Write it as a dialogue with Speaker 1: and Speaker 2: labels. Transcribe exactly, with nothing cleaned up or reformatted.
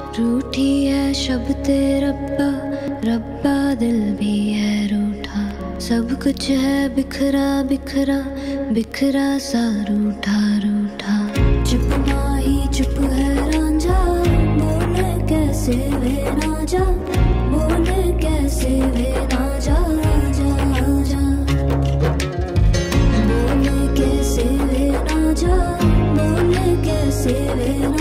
Speaker 1: रूठी है शब्द रब्बा, रब्बा दिल भी है रूठा। सब कुछ है बिखरा बिखरा, बिखरा सा रूठा रूठा। चुप माही चुप है रांझा, बोल कैसे वे ना जा, बोल कैसे वे ना जा, जा जा। बोल कैसे वे ना जा, बोल कैसे वे ना